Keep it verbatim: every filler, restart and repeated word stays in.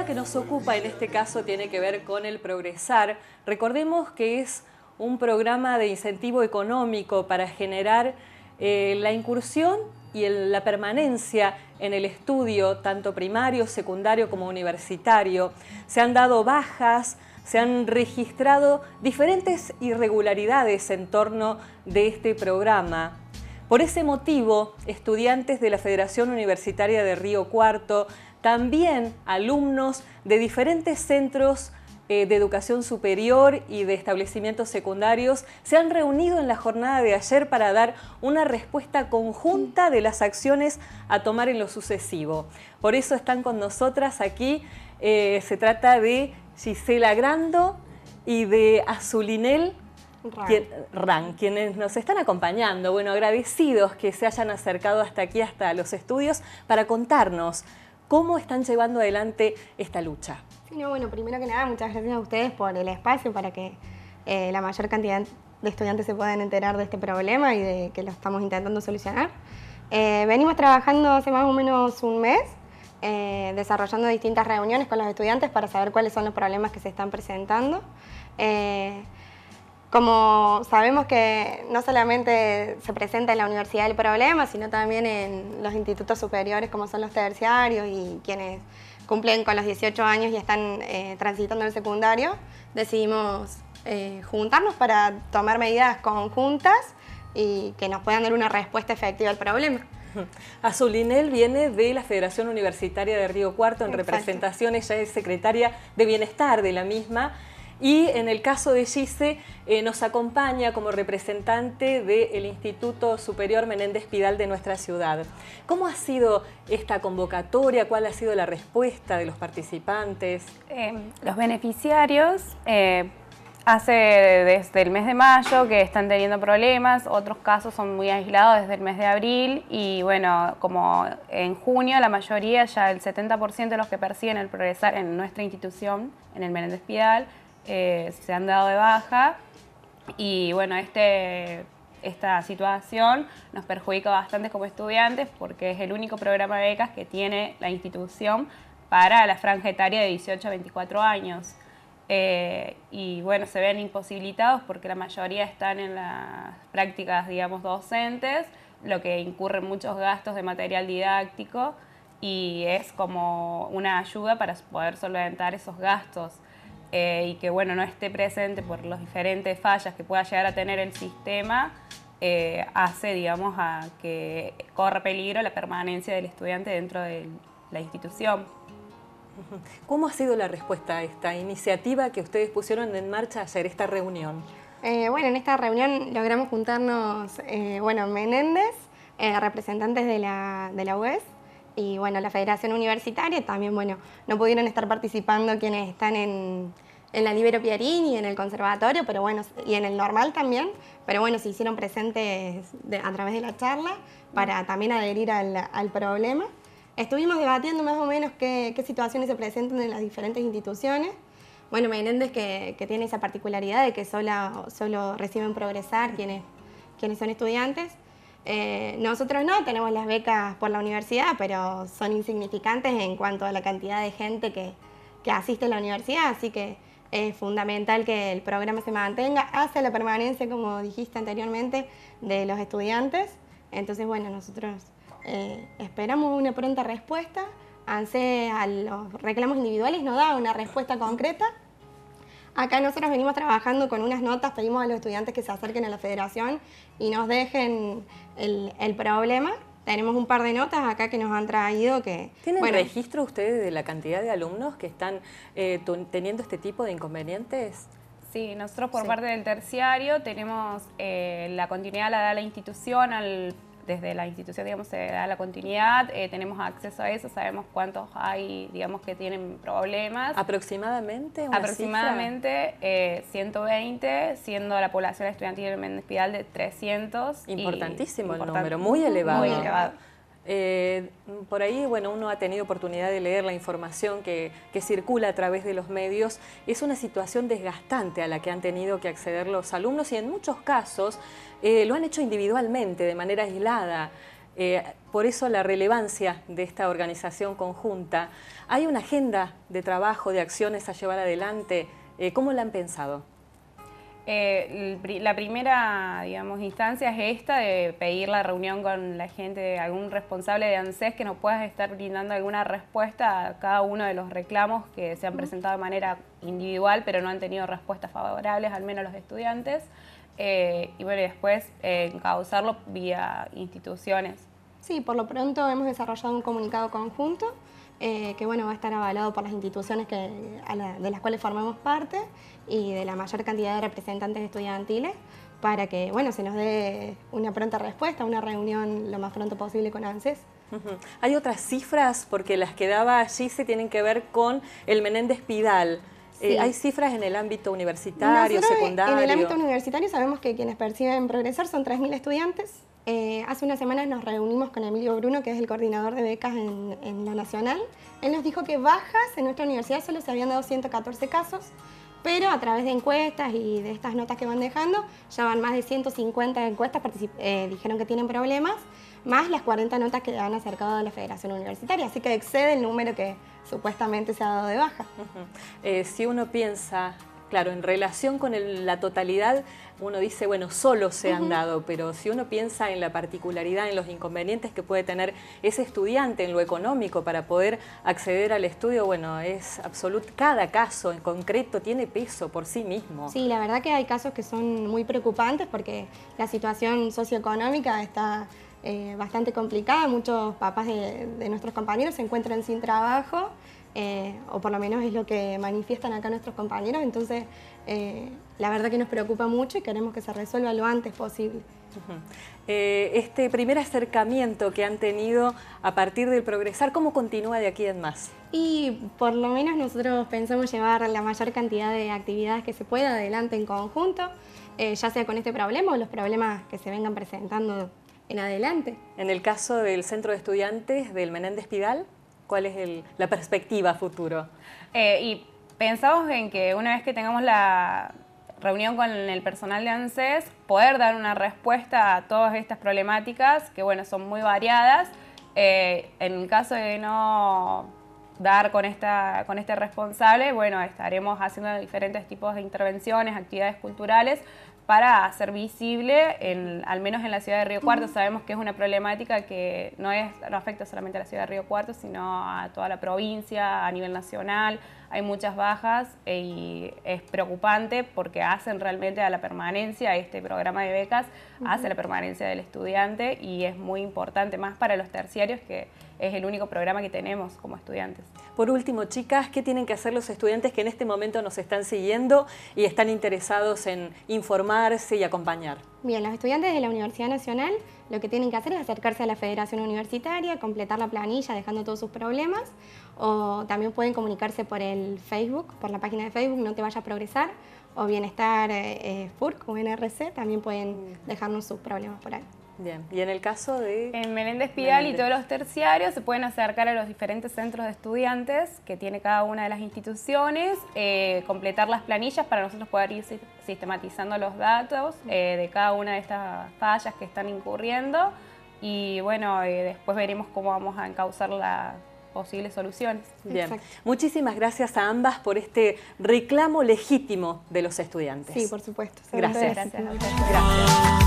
que nos ocupa en este caso tiene que ver con el Progresar. Recordemos que es un programa de incentivo económico para generar eh, la incursión y el, la permanencia en el estudio, tanto primario, secundario como universitario. Se han dado bajas, se han registrado diferentes irregularidades en torno de este programa. Por ese motivo, estudiantes de la Federación Universitaria de Río Cuarto, también alumnos de diferentes centros eh, de educación superior y de establecimientos secundarios, se han reunido en la jornada de ayer para dar una respuesta conjunta de las acciones a tomar en lo sucesivo. Por eso están con nosotras aquí, eh, se trata de Gisela Grando y de Azulinel Ran. Quien, Ran, quienes nos están acompañando. Bueno, agradecidos que se hayan acercado hasta aquí, hasta los estudios, para contarnos cómo están llevando adelante esta lucha. Sí, no, bueno, primero que nada, muchas gracias a ustedes por el espacio para que eh, la mayor cantidad de estudiantes se puedan enterar de este problema y de que lo estamos intentando solucionar. Eh, venimos trabajando hace más o menos un mes, eh, desarrollando distintas reuniones con los estudiantes para saber cuáles son los problemas que se están presentando. Eh, Como sabemos que no solamente se presenta en la universidad el problema, sino también en los institutos superiores como son los terciarios y quienes cumplen con los dieciocho años y están eh, transitando el secundario, decidimos eh, juntarnos para tomar medidas conjuntas y que nos puedan dar una respuesta efectiva al problema. Azulinel viene de la Federación Universitaria de Río Cuarto en Exacto. representación, ella es secretaria de Bienestar de la misma. Y en el caso de Gise, eh, nos acompaña como representante del Instituto Superior Menéndez Pidal de nuestra ciudad. ¿Cómo ha sido esta convocatoria? ¿Cuál ha sido la respuesta de los participantes? Eh, los beneficiarios, eh, hace desde el mes de mayo que están teniendo problemas, otros casos son muy aislados desde el mes de abril y bueno, como en junio la mayoría, ya el setenta por ciento de los que persiguen el Progresar en nuestra institución, en el Menéndez Pidal, Eh, se han dado de baja y bueno, este, esta situación nos perjudica bastante como estudiantes porque es el único programa de becas que tiene la institución para la franja etaria de dieciocho a veinticuatro años. Eh, y bueno, se ven imposibilitados porque la mayoría están en las prácticas, digamos, docentes, lo que incurre en muchos gastos de material didáctico y es como una ayuda para poder solventar esos gastos. Eh, y que bueno, no esté presente por las diferentes fallas que pueda llegar a tener el sistema, eh, hace, digamos, a que corra peligro la permanencia del estudiante dentro de la institución. ¿Cómo ha sido la respuesta a esta iniciativa que ustedes pusieron en marcha ayer, esta reunión? Eh, bueno, en esta reunión logramos juntarnos, eh, bueno, Menéndez, eh, representantes de la, de la U E S, y bueno, la Federación Universitaria también, bueno, no pudieron estar participando quienes están en, en la Libero Piarín y en el conservatorio, pero bueno, y en el normal también, pero bueno, se hicieron presentes de, a través de la charla para también adherir al, al problema. Estuvimos debatiendo más o menos qué, qué situaciones se presentan en las diferentes instituciones. Bueno, Menéndez que, que tiene esa particularidad de que solo, solo reciben Progresar quienes, quienes son estudiantes. Eh, nosotros no, tenemos las becas por la universidad, pero son insignificantes en cuanto a la cantidad de gente que, que asiste a la universidad, así que es fundamental que el programa se mantenga hacia la permanencia, como dijiste anteriormente, de los estudiantes. Entonces, bueno, nosotros eh, esperamos una pronta respuesta. ANSE a los reclamos individuales no da una respuesta concreta. Acá nosotros venimos trabajando con unas notas, pedimos a los estudiantes que se acerquen a la federación y nos dejen el, el problema. Tenemos un par de notas acá que nos han traído que... ¿Tienen bueno, registro ustedes de la cantidad de alumnos que están eh, teniendo este tipo de inconvenientes? Sí, nosotros por Sí. parte del terciario tenemos eh, la continuidad la da la institución, al, desde la institución digamos se da la continuidad, eh, tenemos acceso a eso, sabemos cuántos hay digamos que tienen problemas. ¿Aproximadamente una Aproximadamente eh, ciento veinte, siendo la población estudiantil de Menéndez Pidal de trescientos. Importantísimo el importante, número, muy elevado. Muy elevado. Eh, por ahí, bueno, uno ha tenido oportunidad de leer la información que, que circula a través de los medios. Es una situación desgastante a la que han tenido que acceder los alumnos y en muchos casos eh, lo han hecho individualmente, de manera aislada. Eh, por eso la relevancia de esta organización conjunta. ¿Hay una agenda de trabajo, de acciones a llevar adelante? Eh, ¿Cómo la han pensado? Eh, la primera, digamos, instancia es esta de pedir la reunión con la gente, algún responsable de ANSES que nos pueda estar brindando alguna respuesta a cada uno de los reclamos que se han presentado de manera individual, pero no han tenido respuestas favorables, al menos los estudiantes. Eh, y bueno, después eh, encauzarlo vía instituciones. Sí, por lo pronto hemos desarrollado un comunicado conjunto eh, que bueno, va a estar avalado por las instituciones que, a la, de las cuales formamos parte y de la mayor cantidad de representantes estudiantiles para que bueno, se nos dé una pronta respuesta, una reunión lo más pronto posible con ANSES. Uh-huh. ¿Hay otras cifras? Porque las que daba allí se tienen que ver con el Menéndez Pidal. Sí. Eh, ¿Hay cifras en el ámbito universitario, Nosotros, secundario? En el ámbito universitario sabemos que quienes perciben Progresar son tres mil estudiantes. Eh, hace unas semanas nos reunimos con Emilio Bruno, que es el coordinador de becas en, en la Nacional. Él nos dijo que bajas en nuestra universidad solo se habían dado ciento catorce casos, pero a través de encuestas y de estas notas que van dejando, ya van más de ciento cincuenta encuestas, eh, dijeron que tienen problemas, más las cuarenta notas que han acercado a la Federación Universitaria, así que excede el número que supuestamente se ha dado de baja. Uh-huh. eh, si uno piensa, claro, en relación con el, la totalidad, uno dice, bueno, solo se han uh-huh. dado, pero si uno piensa en la particularidad, en los inconvenientes que puede tener ese estudiante en lo económico para poder acceder al estudio, bueno, es absoluto, cada caso en concreto tiene peso por sí mismo. Sí, la verdad que hay casos que son muy preocupantes porque la situación socioeconómica está eh, bastante complicada, muchos papás de, de nuestros compañeros se encuentran sin trabajo, Eh, o por lo menos es lo que manifiestan acá nuestros compañeros, entonces eh, la verdad que nos preocupa mucho y queremos que se resuelva lo antes posible. Uh-huh. eh, este primer acercamiento que han tenido a partir del Progresar, ¿cómo continúa de aquí en más? Y por lo menos nosotros pensamos llevar la mayor cantidad de actividades que se pueda adelante en conjunto, eh, ya sea con este problema o los problemas que se vengan presentando en adelante. En el caso del Centro de Estudiantes del Menéndez Pidal, ¿cuál es el, la perspectiva futuro? Eh, y pensamos en que una vez que tengamos la reunión con el personal de ANSES, poder dar una respuesta a todas estas problemáticas, que bueno, son muy variadas. Eh, en el caso de no dar con, esta, con este responsable, bueno, estaremos haciendo diferentes tipos de intervenciones, actividades culturales, para hacer visible, en, al menos en la ciudad de Río Cuarto. Uh-huh. Sabemos que es una problemática que no, es, no afecta solamente a la ciudad de Río Cuarto, sino a toda la provincia, a nivel nacional. Hay muchas bajas eh, y es preocupante porque hacen realmente a la permanencia, este programa de becas, uh-huh. hace la permanencia del estudiante y es muy importante, más para los terciarios, que es el único programa que tenemos como estudiantes. Por último, chicas, ¿qué tienen que hacer los estudiantes que en este momento nos están siguiendo y están interesados en informarse y acompañar? Bien, los estudiantes de la Universidad Nacional lo que tienen que hacer es acercarse a la Federación Universitaria, completar la planilla dejando todos sus problemas, o también pueden comunicarse por el Facebook, por la página de Facebook No Te Vayas a Progresar, o Bienestar eh, F U R C o N R C, también pueden dejarnos sus problemas por ahí. Bien, y en el caso de... En Menéndez Pidal Menéndez. Y todos los terciarios se pueden acercar a los diferentes centros de estudiantes que tiene cada una de las instituciones, eh, completar las planillas para nosotros poder ir sistematizando los datos eh, de cada una de estas fallas que están incurriendo y bueno, eh, después veremos cómo vamos a encauzar las posibles soluciones. Bien, Exacto. Muchísimas gracias a ambas por este reclamo legítimo de los estudiantes. Sí, por supuesto. Gracias. Gracias. Gracias.